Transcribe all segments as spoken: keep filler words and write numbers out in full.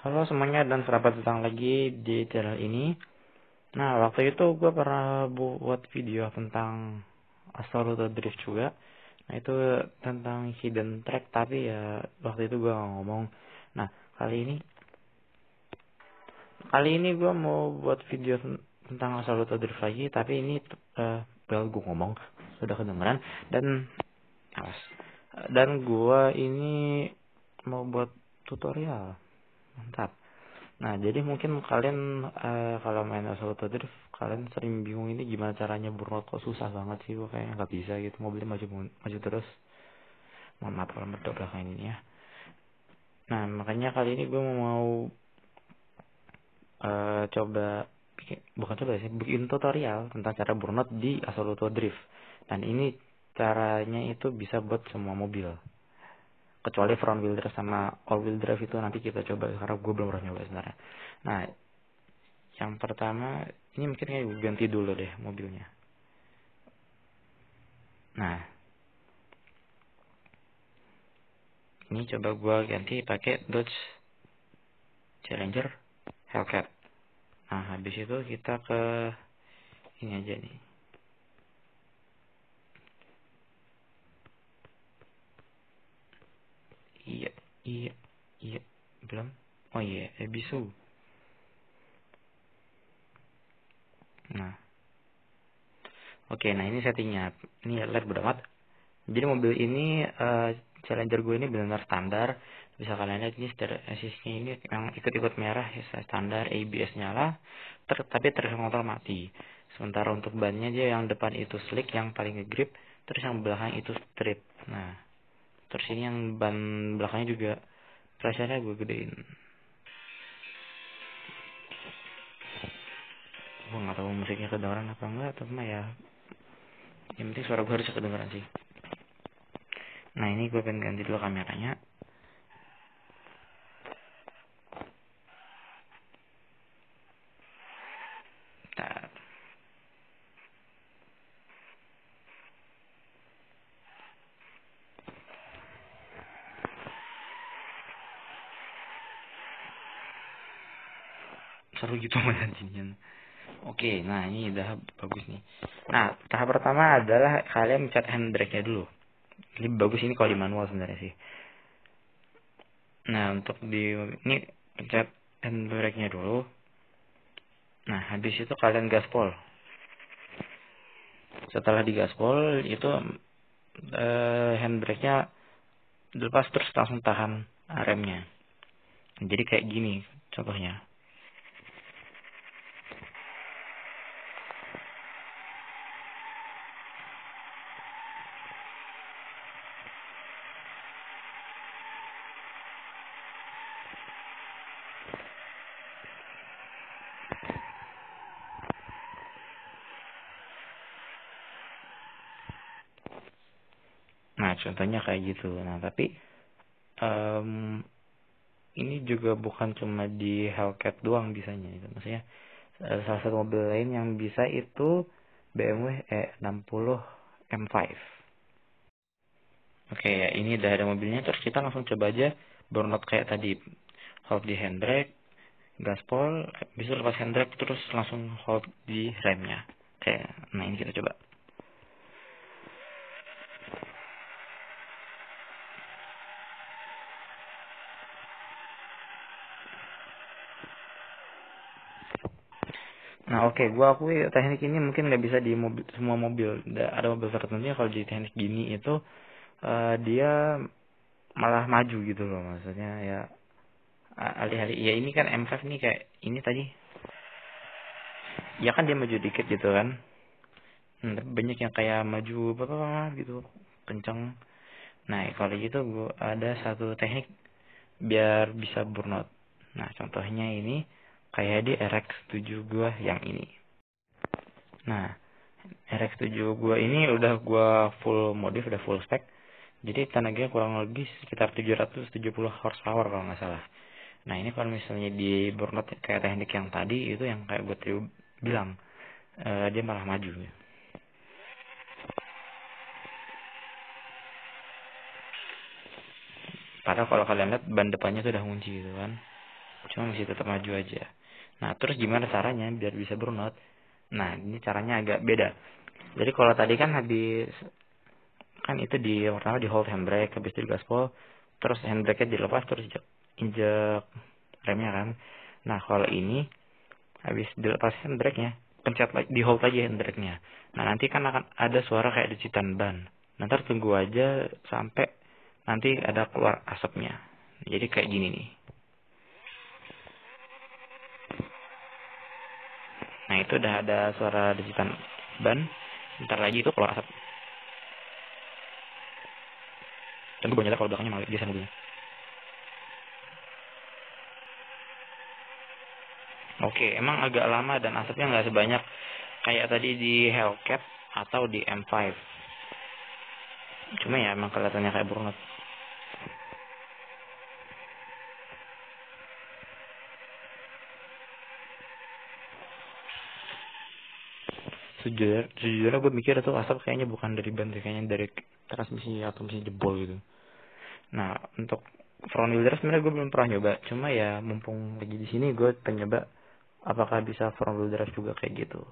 Halo semuanya dan selamat datang lagi di channel ini. Nah, waktu itu gue pernah buat video tentang Absolute Drift juga. Nah, itu tentang hidden track, tapi ya waktu itu gue nggak ngomong. Nah, kali ini kali ini gue mau buat video ten- tentang Absolute Drift lagi, tapi ini uh, well gue ngomong sudah kedengeran dan awas. Dan gue ini mau buat tutorial. Mantap. Nah, jadi mungkin kalian eh, kalau main Assault Drift, kalian sering bingung ini gimana caranya burnout, kok susah banget sih, gue kayaknya nggak bisa gitu, mobilnya maju maju terus. Mohon maaf kalau merdok belakang ini ya. Nah, makanya kali ini gue mau eh, coba bikin, bukan coba sih, bikin tutorial tentang cara burnout di Assault Drift. Dan ini caranya itu bisa buat semua mobil. Kecuali front wheel drive sama all wheel drive itu nanti kita coba karena gue belum pernah nyoba sebenarnya. Nah, yang pertama, ini mungkin kayak gue ganti dulu deh mobilnya. Nah, ini coba gue ganti pakai Dodge Challenger Hellcat. Nah, habis itu kita ke ini aja nih. Iya, iya, iya, belum. Oh iya, Ebisu. Nah, oke, nah ini settingnya. Ini lihat beramat. Jadi mobil ini eh, Challenger gue ini benar-benar standar. Bisa kalian lihat ini stereo assist-nya ini yang ikut-ikut merah ya, standar, A B S nyala, ter tapi traction control mati. Sementara untuk bannya dia yang depan itu slick, yang paling ngegrip, terus yang belakang itu strip. Nah, terus ini yang ban belakangnya juga pressure-nya gue gedein. Gue nggak tahu musiknya kedengeran apa enggak, atau mah ya. Yang penting suara gue harus kedengeran sih. Nah, ini gue pengen ganti dulu kameranya. Bentar. Seru gitu mas anjingnya. Oke, nah ini udah bagus nih. Nah, tahap pertama adalah kalian mencet handbrake-nya dulu. Ini bagus ini kalau di manual sebenarnya sih. Nah, untuk di ini pencet handbrake-nya dulu. Nah, habis itu kalian gaspol. Setelah digaspol itu eh, handbrake-nya dilepas terus langsung tahan remnya. Jadi kayak gini contohnya. Nah, contohnya kayak gitu. Nah, tapi em, ini juga bukan cuma di Hellcat doang bisanya itu. Maksudnya eh, salah satu mobil lain yang bisa itu B M W E enam puluh M lima. Oke ya, ini udah ada mobilnya, terus kita langsung coba aja burnout kayak tadi. Hold di handbrake, gaspol, bisa lepas handbrake terus langsung hold di remnya. Oke, nah ini kita coba. Nah oke, gua akui teknik ini mungkin nggak bisa di mobil, semua mobil. Da- Ada mobil tertentu kalau di teknik gini itu eh, dia malah maju gitu loh, maksudnya ya a- alih-alih ya ini kan M lima nih kayak ini tadi, ya kan dia maju dikit gitu kan. Hmm, tapi banyak yang kayak maju apa gitu kenceng. Nah kalau gitu gua ada satu teknik biar bisa burnout. Nah contohnya ini kayak di R X tujuh gua yang ini. Nah R X tujuh gua ini udah gua full modif, udah full spek. Jadi tenaganya kurang lebih sekitar tujuh ratus tujuh puluh horsepower kalau nggak salah. Nah ini kalau misalnya di burnout kayak teknik yang tadi itu yang kayak gue tadi bilang, eh, dia malah maju. Padahal kalau kalian lihat ban depannya tuh udah kunci gitu kan. cuma masih tetap maju aja. Nah, terus gimana caranya biar bisa burnout? Nah, ini caranya agak beda. Jadi kalau tadi kan habis kan itu di pertama di hold handbrake, habis itu di gaspol, terus handbrake-nya dilepas, terus injek, injek remnya kan. Nah, kalau ini habis dilepas handbrake-nya, pencet lagi, di hold aja handbrake-nya. Nah, nanti kan akan ada suara kayak decitan ban. Nanti tunggu aja sampai nanti ada keluar asapnya. Jadi kayak gini nih. Nah, itu udah ada suara decitan ban. Ntar lagi itu keluar asap. Dan gue nyala kalau belakangnya malah biasa mobilnya. Oke, emang agak lama dan asapnya nggak sebanyak kayak tadi di Hellcat atau di M lima. Cuma ya emang kelihatannya kayak burnout. Sejujurnya, sejujurnya gue mikir itu asap kayaknya bukan dari ban, kayaknya dari transmisi atau mesin jebol gitu. Nah, untuk front wheel drive sebenarnya gue belum pernah nyoba. Cuma ya mumpung lagi di sini gue pengen nyoba apakah bisa front wheel drive juga kayak gitu.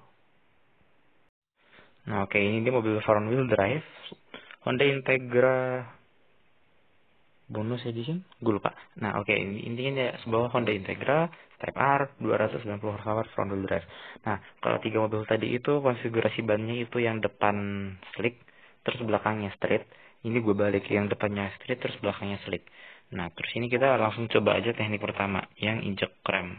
Nah, oke, ini dia mobil front wheel drive Honda Integra bonus edition, gue lupa. Nah, oke, ini intinya dia sebuah Honda Integra Type R dua ratus sembilan puluh horsepower front wheel drive. Nah, kalau tiga mobil tadi itu konfigurasi bannya itu yang depan slick, terus belakangnya straight. Ini gue balik yang depannya straight, terus belakangnya slick. Nah, terus ini kita langsung coba aja teknik pertama, yang injek rem.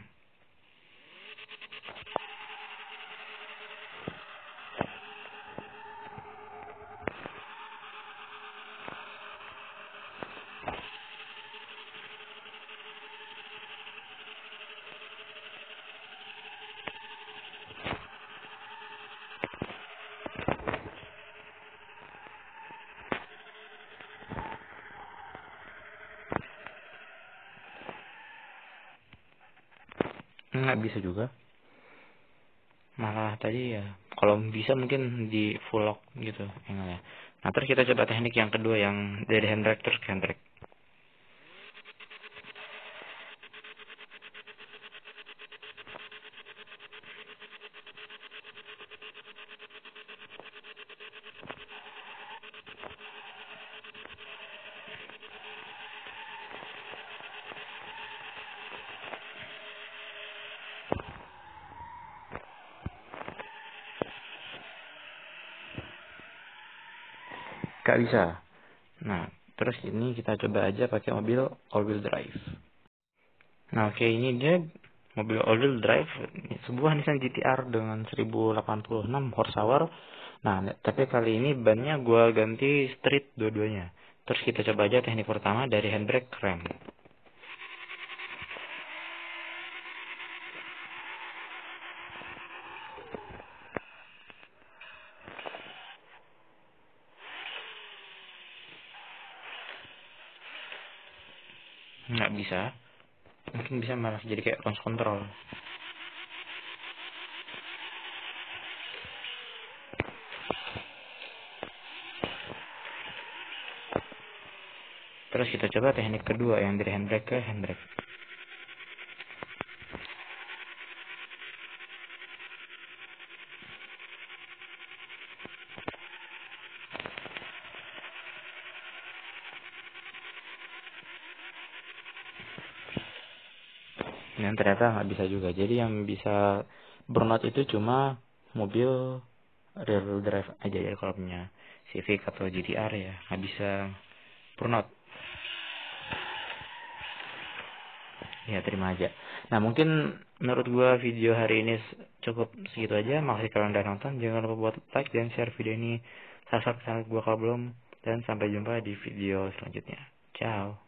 Nggak bisa juga. Malah tadi ya, kalau bisa mungkin di full lock gitu. Ya. Nah, terus kita coba teknik yang kedua, yang dari handbrake terus ke handbrake. Gak bisa. Nah, terus ini kita coba aja pakai mobil all-wheel drive. Nah, oke, ini dia mobil all-wheel drive, sebuah Nissan G T R dengan seribu delapan puluh enam horsepower. Nah, tapi kali ini bannya gua ganti street dua-duanya. Terus kita coba aja teknik pertama dari handbrake rem. Nggak bisa. Mungkin bisa malah jadi kayak cruise control. Terus kita coba teknik kedua yang dari handbrake ke handbrake. Dan ternyata nggak bisa juga. Jadi yang bisa burnout itu cuma mobil rear wheel drive aja ya, kalau punya Civic atau G T R ya nggak bisa burnout. Ya, terima aja. Nah, mungkin menurut gua video hari ini cukup segitu aja. Makasih kalian udah nonton. Jangan lupa buat like dan share video ini. Subscribe channel gua kalau belum. Dan sampai jumpa di video selanjutnya. Ciao.